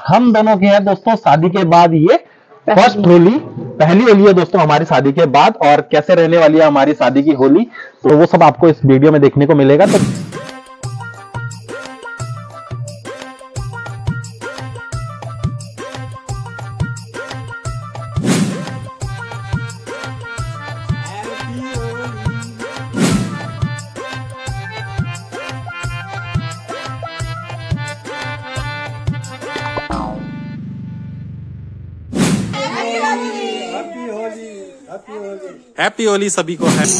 हम दोनों की है दोस्तों शादी के बाद ये फर्स्ट होली, पहली होली है दोस्तों हमारी शादी के बाद। और कैसे रहने वाली है हमारी शादी की होली, तो वो सब आपको इस वीडियो में देखने को मिलेगा। तो हैप्पी होली सभी को है।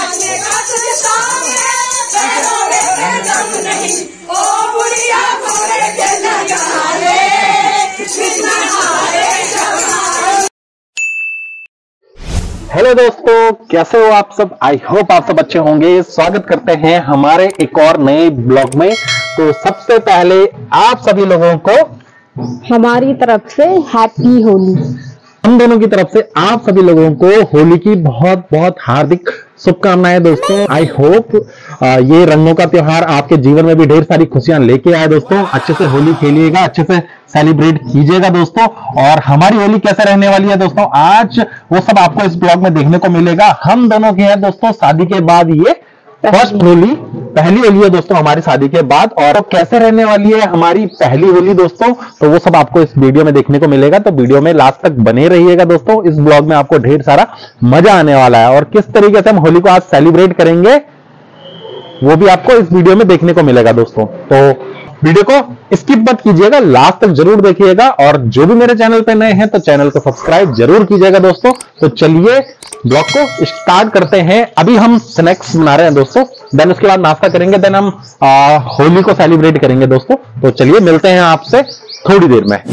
हेलो दोस्तों, कैसे हो आप सब? आई होप आप सब अच्छे होंगे। स्वागत करते हैं हमारे एक और नए ब्लॉग में। तो सबसे पहले आप सभी लोगों को हमारी तरफ से हैप्पी होली। हम दोनों की तरफ से आप सभी लोगों को होली की बहुत बहुत हार्दिक शुभकामनाएं दोस्तों। आई होप ये रंगों का त्योहार आपके जीवन में भी ढेर सारी खुशियां लेके आए दोस्तों। अच्छे से होली खेलिएगा, अच्छे से सेलिब्रेट कीजिएगा दोस्तों। और हमारी होली कैसे रहने वाली है दोस्तों, आज वो सब आपको इस ब्लॉग में देखने को मिलेगा। हम दोनों की है दोस्तों शादी के बाद ये फर्स्ट होली, पहली होली है दोस्तों हमारी शादी के बाद। और कैसे रहने वाली है हमारी पहली होली दोस्तों, तो वो सब आपको इस वीडियो में देखने को मिलेगा। तो वीडियो में लास्ट तक बने रहिएगा दोस्तों। इस ब्लॉग में आपको ढेर सारा मजा आने वाला है और किस तरीके से हम होली को आज सेलिब्रेट करेंगे वो भी आपको इस वीडियो में देखने को मिलेगा दोस्तों। तो वीडियो को स्किप मत कीजिएगा, लास्ट तक जरूर देखिएगा। और जो भी मेरे चैनल पे नए हैं तो चैनल को सब्सक्राइब जरूर कीजिएगा दोस्तों। तो चलिए ब्लॉग को स्टार्ट करते हैं। अभी हम स्नैक्स बना रहे हैं दोस्तों, देन उसके बाद नाश्ता करेंगे, देन हम होली को सेलिब्रेट करेंगे दोस्तों। तो चलिए मिलते हैं आपसे थोड़ी देर में।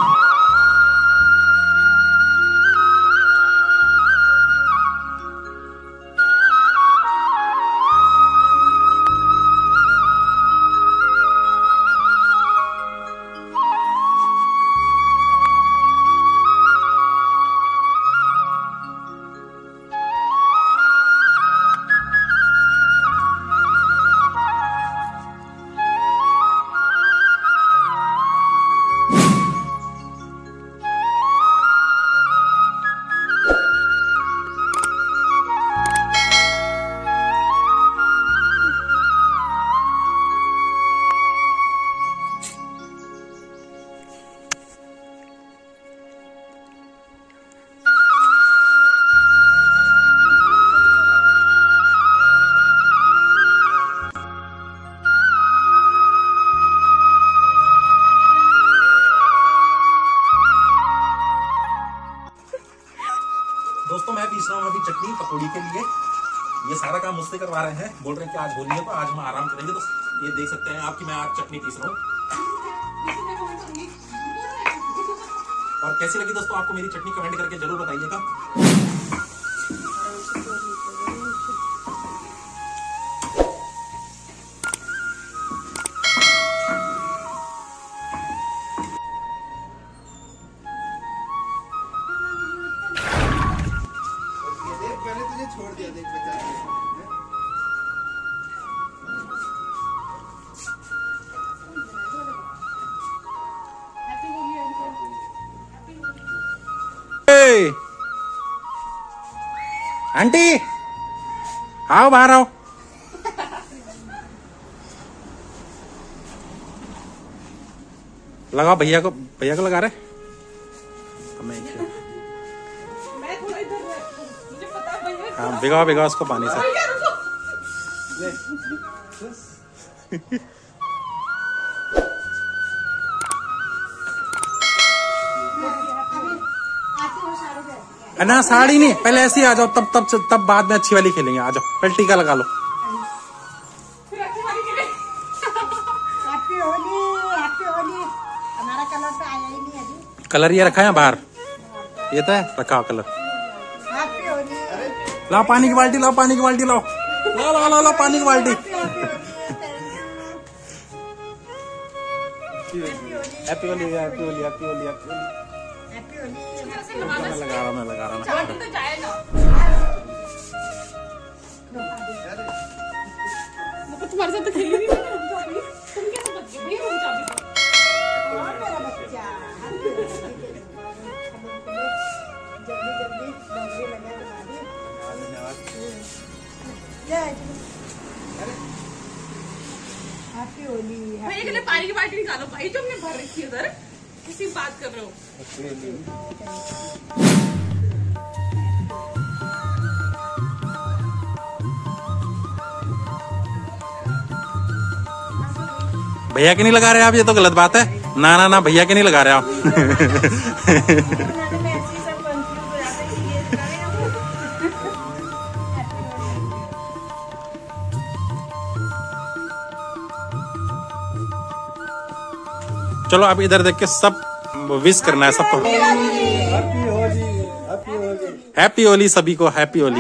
दोस्तों मैं पीस रहा हूँ अभी चटनी पकौड़ी के लिए। ये सारा काम मुझसे करवा रहे हैं, बोल रहे हैं कि आज होली है तो आज हम आराम करेंगे। तो ये देख सकते हैं आप कि मैं आज चटनी पीस रहा हूँ। और कैसी लगी दोस्तों आपको मेरी चटनी, कमेंट करके जरूर बताइएगा। छोड़ दिया देख बचा। आंटी आओ बाहर आओ। लगाओ भैया को लगा रहे। हाँ भिगाओ उसको पानी से। ना साड़ी नहीं, पहले ऐसे ही आ जाओ, तब बाद में अच्छी वाली खेलेंगे। आ जाओ, पहले टीका लगा लो। हैप्पी होली। हमारा कलर तो आया ही नहीं अभी। कलर ये रखा है बाहर, ये तो है रखा कलर। हैप्पी होली। लाओ पानी की बाल्टी, लाओ पानी की बाल्टी, लाओ पानी की बाल्टी। हैप्पी होली। मैं लगा रहा तुम्हारे साथ तो खेली नहीं। तुम क्या बच्चे भैया, पार्टी निकालो भाई, जो हमने भर रखी है उधर, किसी बात कर रहे हो। भैया के नहीं लगा रहे आप, ये तो गलत बात है। ना ना ना, भैया के नहीं लगा रहे आप। चलो आप इधर देख के सब विश करना है सबको। हैप्पी होली सभी को, happy Holi.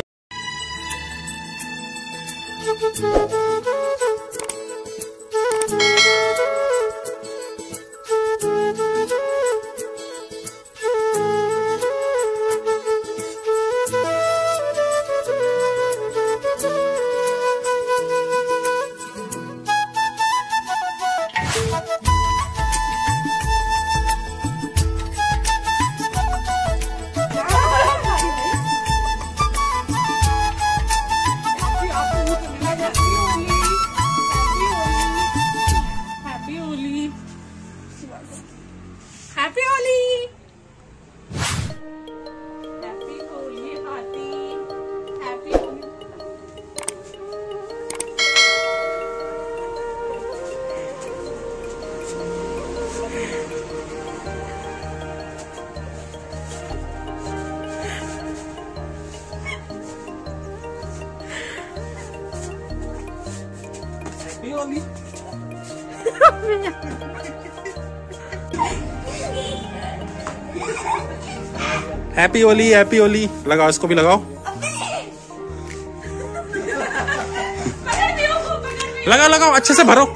Happy Holi, happy Holi हाथी, happy Holi. Happy Holi. Happy Holi, happy Holi. लगाओ, इसको भी लगाओ। लगाओ लगाओ, अच्छे से भरो।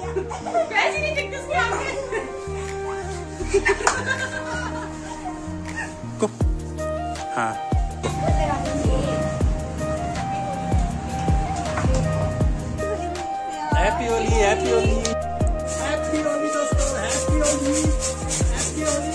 हाँ, happy Holi, happy Holi, happy Holi दोस्तों, हैप्पी होली, हैप्पी होली।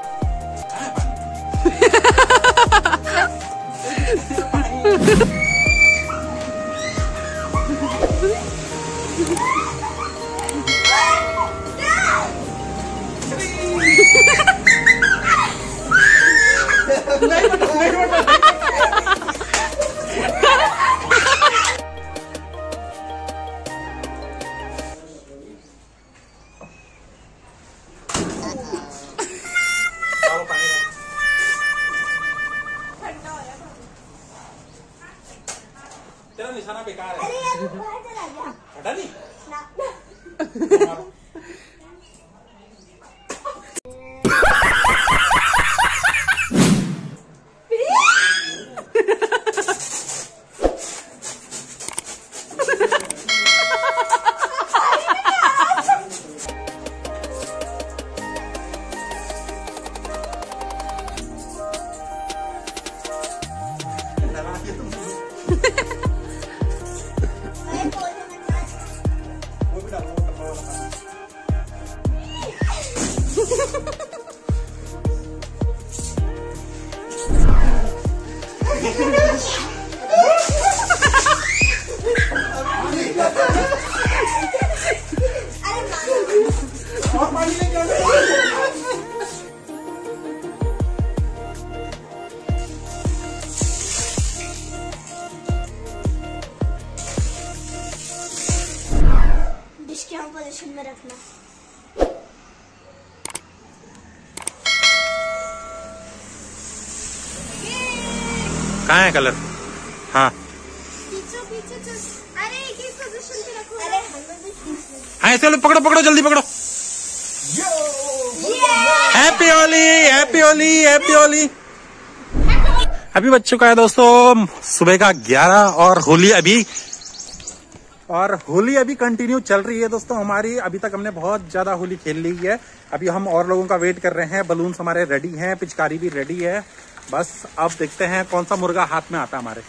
तेरा निशाना बेकार है। हटा नहीं। पोजीशन में रखना। कहाँ है कलर? हाँ अरे एक ही पोजीशन पे रखो। अरे हाँ, ऐसे पकड़ो पकड़ो, जल्दी पकड़ो। Happy Holi, happy Holi, happy Holi. अभी बज चुका है दोस्तों सुबह का 11 और होली अभी कंटिन्यू चल रही है दोस्तों हमारी। अभी तक हमने बहुत ज्यादा होली खेल ली है। अभी हम और लोगों का वेट कर रहे हैं। बलून्स हमारे रेडी हैं, पिचकारी भी रेडी है। बस अब देखते हैं कौन सा मुर्गा हाथ में आता है हमारे।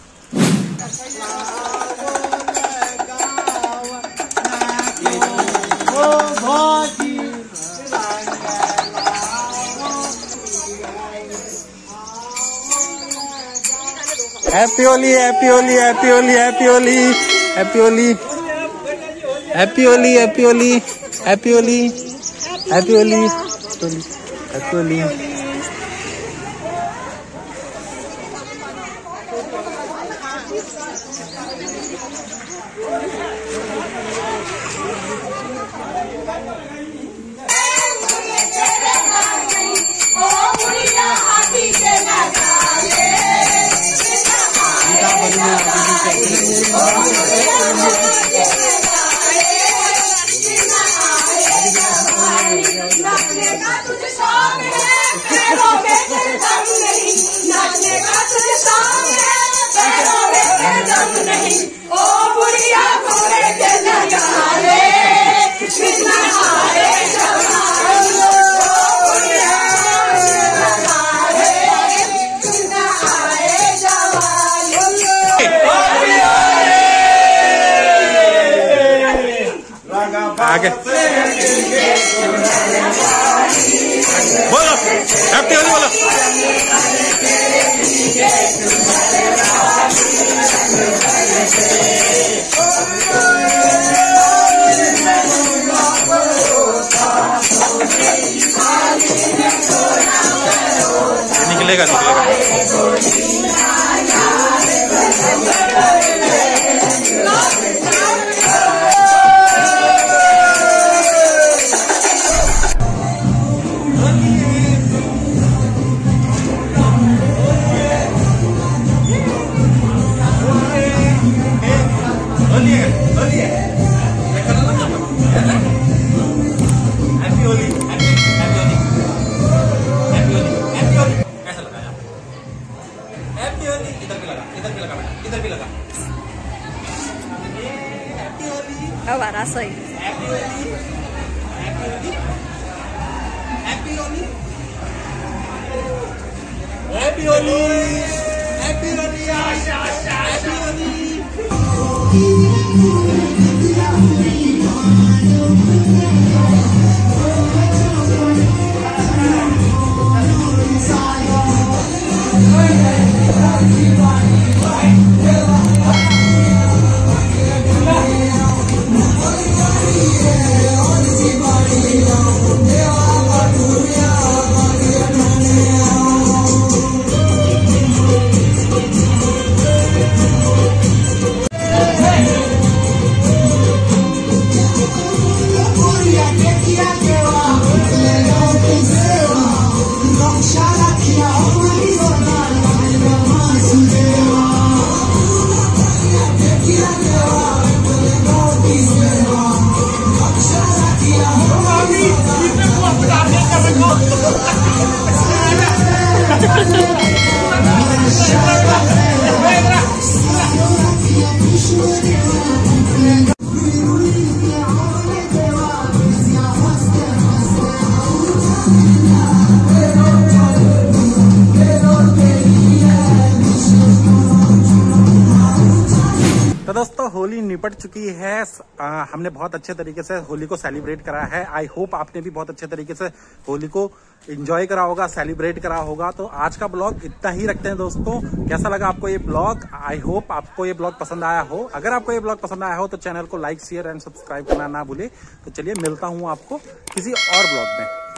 Happy Holi, happy Holi, happy Holi, happy Holi, happy Holi, happy Holi, happy Holi. Happy Holi, happy Holi, happy Holi. आगे बोलो हैप्पी होली बोलो। निकलेगा हमारा सही। Happy Holi, happy Holi, happy Holi, happy Holi, happy Holi, happy Holi. तो दोस्तों होली निपट चुकी है। हमने बहुत अच्छे तरीके से होली को सेलिब्रेट करा है। आई होप आपने भी बहुत अच्छे तरीके से होली को एंजॉय करा होगा, सेलिब्रेट करा होगा। तो आज का ब्लॉग इतना ही रखते हैं दोस्तों। कैसा लगा आपको ये ब्लॉग? आई होप आपको ये ब्लॉग पसंद आया हो। अगर आपको ये ब्लॉग पसंद आया हो तो चैनल को लाइक, शेयर एंड सब्सक्राइब करना ना भूले। तो चलिए मिलता हूँ आपको किसी और ब्लॉग में।